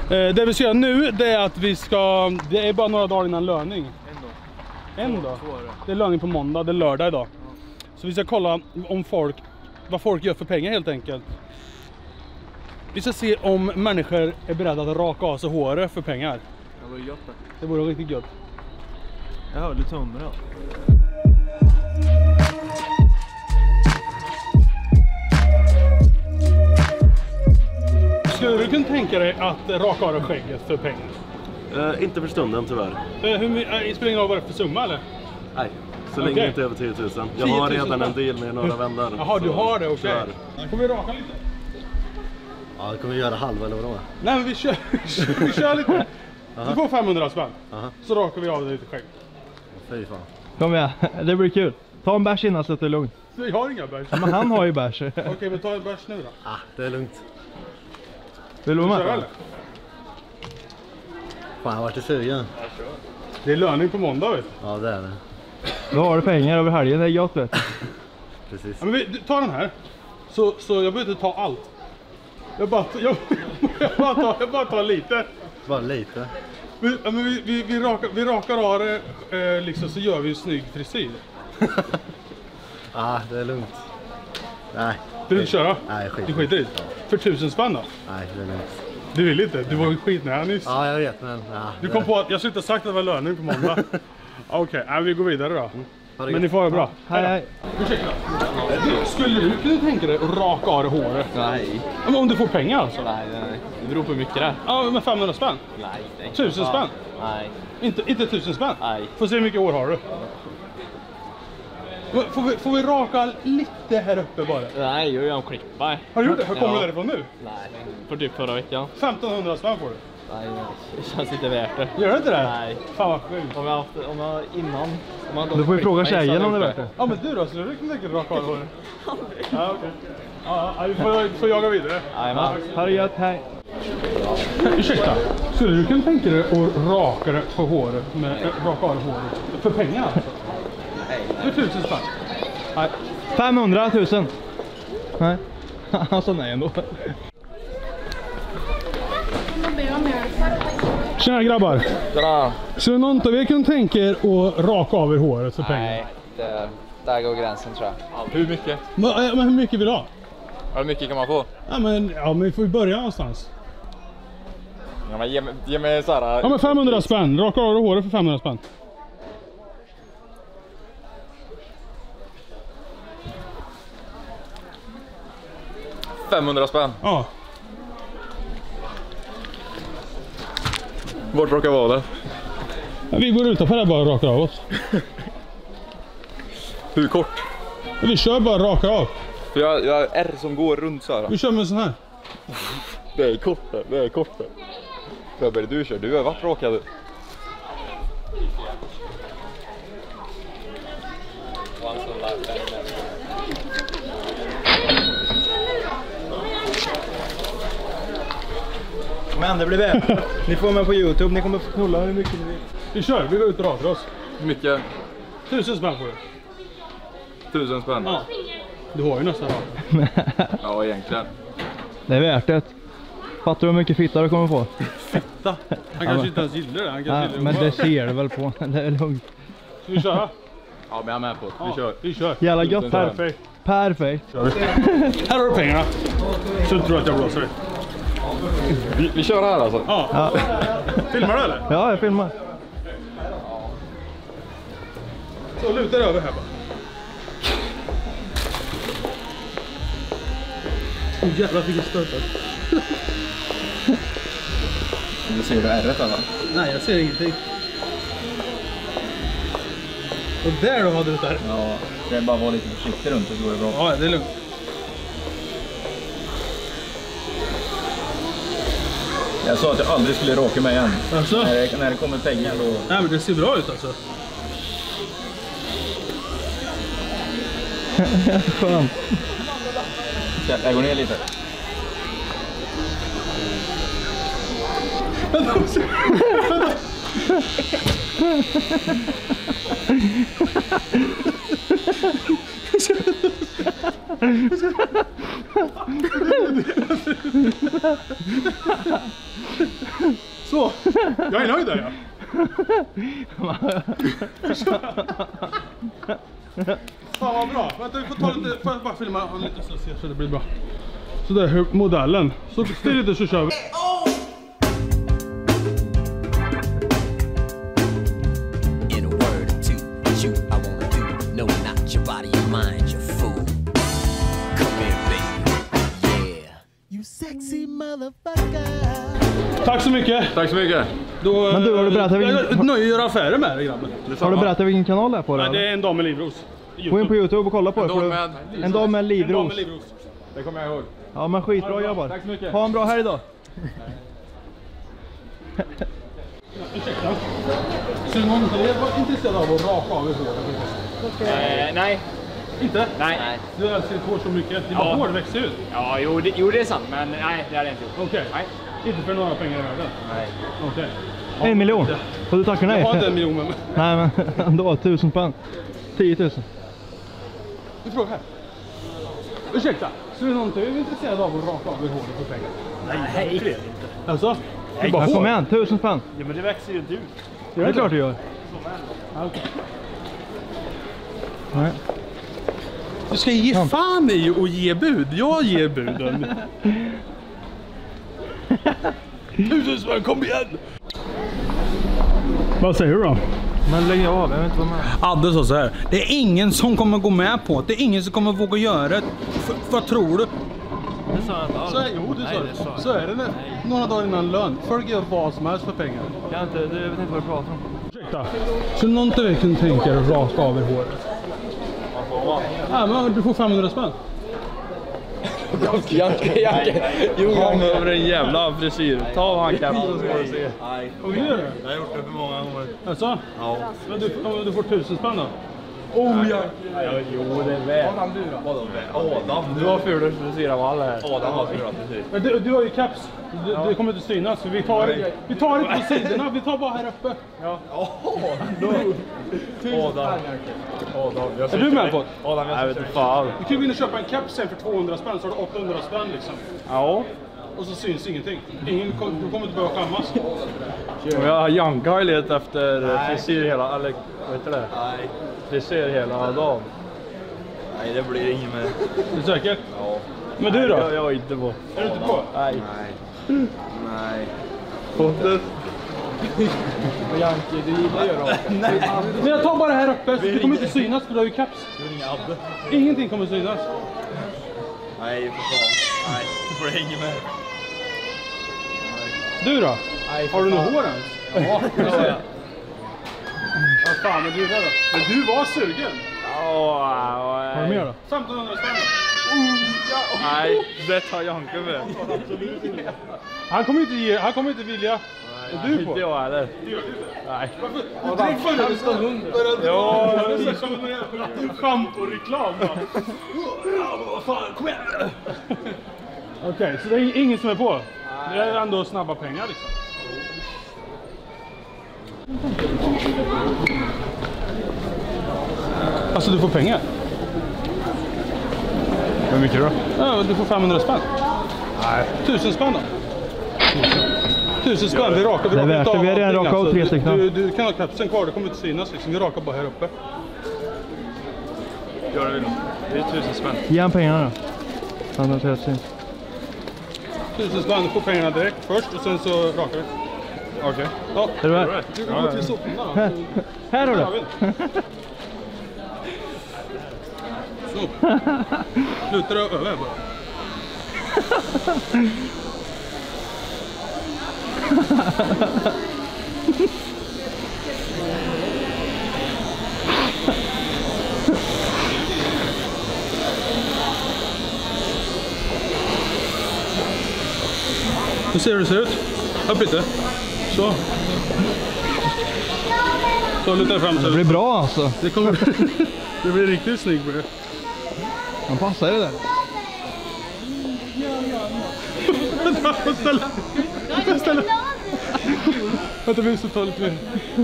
Det vi ska göra nu, det är att vi ska... Det är bara några dagar innan löning. En dag? Det är löning på måndag, det är lördag idag. Så vi ska kolla om vad folk gör för pengar helt enkelt. Vi ska se om människor är beredda att raka av sig håret för pengar. Det var gött det. Det vore riktigt gött. Jag hörde tummen då. Skulle du kunna tänka dig att raka av skägget för pengar? Inte för stunden tyvärr. Spelar ingen roll vad det är för summa eller? Nej, så länge inte över 10 000. Jag har redan en deal med några vänner. Jaha, du har det, okej. Kommer vi raka lite? Ja, det kommer vi göra halva eller vadå? Nej, men vi kör lite. Du får 500 spänn. Så rakar vi av det lite skägg. Fy fan. Kom igen, det blir kul. Ta en bärs innan så att det är lugnt. Vi har inga bärs. Men han har ju bärs. Okej, men ta en bärs nu då. Ah, det är lugnt. Vill du vara med? Fan, jag har varit sugen. Det är löning på måndag, vet du. Ja, det är det. Då har du pengar över helgen, det är gott vet. Precis. Ja, men ta den här. Så jag behöver inte ta allt. Jag bara tar lite. Bara lite. Vi rakar av det liksom, så gör vi en snygg frisyr. Ah, det är lugnt. Nej. Vill du inte köra? Nej, skit. Du skiter i det? För 1000 spänn då? Nej, det är lugnt. Du vill inte? Du var ju skitnära nyss. Ja, jag vet, men... Ja, du kom på att jag skulle inte ha sagt att det var löning på måndag. Okej, vi går vidare då. Men ni får ha det bra. Hej. Ursäkta. Skulle du kunna tänka dig att raka av det håret? Nej. Men om du får pengar alltså? Nej. Det beror på hur mycket det är. Ja, men 500 spänn? Nej. 1000 spänn? Nej. Inte 1000 spänn? Nej. Får se hur mycket hår har du. Får vi raka lite här uppe bara? Nej, jag gör en klippa. Har du gjort det? Kommer du därifrån nu? Nej, för typ förra veckan. 1500 spänn får du. Nej, det känns inte värt det. Gör det inte det? Nej. Fan vad sjukt. Om jag innan... Du får ju fråga tjejen om det är värt det. Ja, men du då? Så du kan tänka raka av håret? Ja, okej. Ja, vi får jaga vidare. Jajamän. Ha det gött, hej. Ursäkta, skulle du kunna tänka dig att raka det på håret raka av håret för pengar alltså? För 1000 spänn? Nej. 500 000. Nej. Han sa nej ändå. Tjena grabbar. Tjena. Så någon av er kan tänka er att raka av er håret för pengar? Nej, där går gränsen tror jag. Hur mycket? Men hur mycket vill du ha? Hur mycket kan man få? Ja men vi får ju börja någonstans. Ja, men ge mig så här. Ja men 500 spänn. Raka av dig håret för 500 spänn. $500 spänn. Ja. Vart råkar vara det? Vi går utanför där bara och rakar av oss. Hur kort? Vi kör bara raka av. För jag har R som går runt så här. Vi kör med en sån här. Det är kort. Föber, du kör. Du har varit råkad. Men det blir bättre. Ni får med på YouTube, ni kommer få knulla hur mycket ni vill. Vi kör, vi går ut och rakar oss. Hur mycket? 1000 spänn får du. 1000 spänn? Ja. Du har ju nästan rakat. Ja, egentligen. Det är värt det. Fattar du hur mycket fitta du kommer få? Fitta? Han kanske inte ens gillar det. Han kanske Ja, men det ser du väl på. Det är lugnt. Ska vi köra? Ja, men jag är med på det. Vi kör. Vi kör. Jävla gött. Perfekt. Perfekt. Här har du pengarna. Så du tror att jag blåser dig. Vi kör här alltså. Ja. Filmar du eller? Ja, jag filmar. Så lutar över här bara. Åh jävlar vilken störtat. Du ser du ärret eller? Nej, jag ser ingenting. Och där då hade du där. Ja, det är bara att vara lite försiktig runt så går det bra. Ja, det är lugnt. Jag sa att jag aldrig skulle råka mig igen. Alltså? När det kommer pengar då... Nej, men det ser bra ut alltså. Skönt. Jag går ner lite. Så, jag är nöjd där Fan vad bra. Vänta, vi får ta lite, får jag bara filma han lite så det blir bra. Så där är modellen. Så styr lite så kör vi. In a word or two, what you I wanna do. No, not your body, your mind, your fool. Come here, baby. Yeah. You sexy motherfucker. Tack så mycket. Tack så mycket. Då, Men du, har du berättat vilken... Jag nöjer att göra affärer med dig, grabben. Har du berättat vilken kanal det är på det? Nej, det är en dam med livros. Gå in på YouTube och kolla på det. En dag med livros. Det kommer jag ihåg. Ja, men skitbra jobbat. Tack så mycket. Ha en bra helg då. Ursäkta. Så någon var intresserad av att raka av håret? Nej. Inte? Nej. Du älskar ditt hår så mycket. Det bara hår växer ut. Ja, jo det är sant, men nej, det hade jag inte gjort. Okej. Nej. Inte för några pengar i världen? Nej. Okej. 1 miljon. Så du tackar nej? Jag har inte 1 miljon med mig. Nej, men ändå 1000 spänn. 10 000. Du frågar här. Ursäkta. Så är någon är intresserad av att raka av håret för pengar? Nej, inte. Alltså? Det är bara Kom hår. igen, 1000 spänn. Ja, men det växer ju inte ut. Det är klart du gör. Ja, okej. Nej. Du ska ge fan i och ge bud. Jag ger buden. 1000 spänn, kom igen! Vad säger du då? Men lägg av, jag vet inte vad med. Adde sa så här. Det är ingen som kommer gå med på det. Det är ingen som kommer våga göra det. Vad tror du? Det sa jag inte alls. Jo, du sa det. Så är det några dagar innan lön. Folk gör vad som helst för pengar. Jag vet inte vad du pratar om. Ursäkta. Så någon inte verkligen tänker att raka av er håret? Ja, men du får 500 spänn. Janke. Kom över en jävla frisyr. Ta av han kapten så får du se. Och vi gör det. Jag har gjort det för många gånger. Alltså? Ja. Men du får 1000 spänn då? Jo, det är väl. Adam. Du har fulare frisyr av alla här. Adam har fyra precis. Men du har ju caps. Det kommer inte synas. För vi tar inte på sidorna. Vi tar bara här uppe. Adam. Är du med på det? Adam, Jag vet inte fan. Du kan ju gå in och köpa en caps sen för 200 spänn. Så har du 800 spänn liksom. Ja. Och så syns ingenting. Du kommer inte behöva skämmas. Janka har ju letat efter frisyr hela, eller vad heter det? Nej. Frisyr hela dagen. Nej, det blir inget med. Är du säker? Ja. Men du då? Jag var inte på. Är du inte på? Nej. Nej. Pontus. Janke, du gillar ju då. Men jag tar bara här uppe. Så det kommer inte synas för du har ju caps. Ingenting kommer synas. Nej, för fan. Nej, det blir inget med. Du då? Nej, har du något hår ens? Ja, Vad fan är du där då? Men du var sugen. Har du mer då? 1500 spänn. Nej, det tar Janke med. Han kommer inte vilja. Är du på? Inte jag heller. Nej. Du drick förra stunden. Ja, det är som en jävla schampo-reklam. Vad fan, kom igen. Okej, så det är ingen som är på? Det är ändå snabba pengar liksom. Alltså du får pengar. Hur mycket då? Ja, du får 500 spänn. Nej. 1000 spänn då. 1000 spänn, vi rakar. Det är värt det, vi har redan rakat av 3 stycken. Du kan ha kapsen kvar, det kommer inte synas liksom. Vi rakar bara här uppe. Gör det vi nog. Det är 1000 spänn. Ge han pengarna då. Han har sett sin. 1000 spänn, du får pengarna direkt först och sen så rakar vi. Okej. Ja, Är du med? du kan gå till soporna då. Här har du. Så. Slutar du över bara. Hur ser det ut? Upp lite. Så. Så luta fram. Det blir bra alltså. Det blir riktigt snyggt blir det. Han passar det där. Ställ. Vänta, vi måste ta lite mer.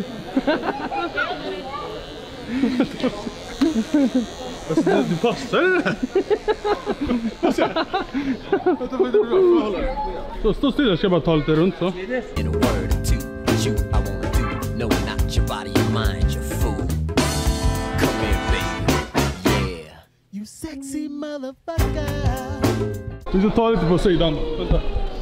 Alltså, du passar det där. Vänta, vad är det bra? Stå stilla, ska jag bara ta lite runt så. In a word you I wanna do. No, not your body, your mind, you fool. Come here, baby. Yeah. You sexy motherfucker. Du ska ta lite på sidan. Vänta.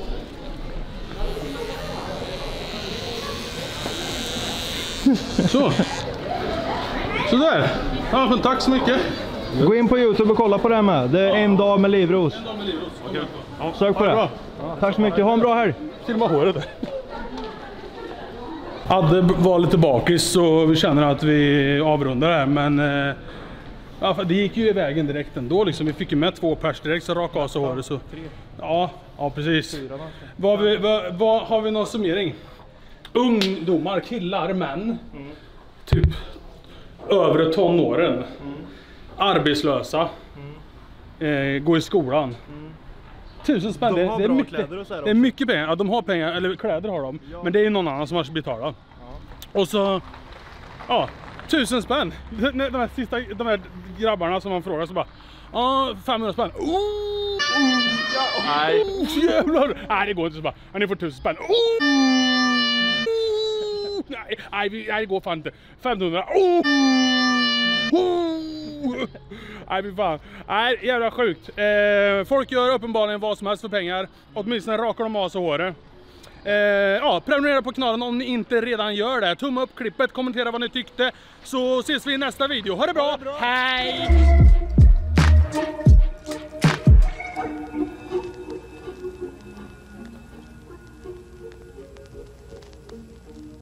Så. Sådär. Ja, men tack så mycket. Gå in på YouTube och kolla på det här med. Det är en dag med Livros. Sök på det. Bra. Tack så mycket. Ha en bra helg. Filma håret där. Adde var lite bakis så vi känner att vi avrundar här, men ja, det gick ju i vägen direkt ändå liksom. Vi fick ju med 2 pers direkt så raka av så håret så. Ja, precis. Vad har vi någon summering? Ungdomar, killar, män. Typ övre tonåren. Arbetslösa. Gå i skolan. 1000 spänn, det är mycket, det är mycket pengar. Ja, de har pengar, eller kläder har de. Ja. Men det är någon annan som har betalat. Ja. Och så, ja, 1000 spänn. De här grabbarna som man frågar så bara, ja, 500 spänn. Nej. Jävlar. Nej, det går inte så bara. Ja, ni får 1000 spänn. Nej, det går fan inte. 500. Nej, fy fan. Nej, jävla sjukt. Folk gör uppenbarligen vad som helst för pengar. Åtminstone rakar de av så håret. Ja, prenumerera på kanalen om ni inte redan gör det. Tumma upp klippet, kommentera vad ni tyckte. Så ses vi i nästa video. Ha det bra. Hej!